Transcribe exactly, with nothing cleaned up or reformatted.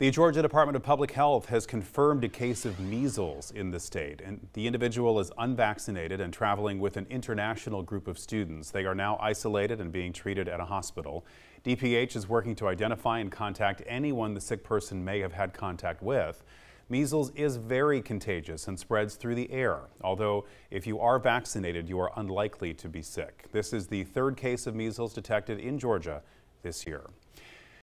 The Georgia Department of Public Health has confirmed a case of measles in the state, and the individual is unvaccinated and traveling with an international group of students. They are now isolated and being treated at a hospital. D P H is working to identify and contact anyone the sick person may have had contact with. Measles is very contagious and spreads through the air, although if you are vaccinated, you are unlikely to be sick. This is the third case of measles detected in Georgia this year.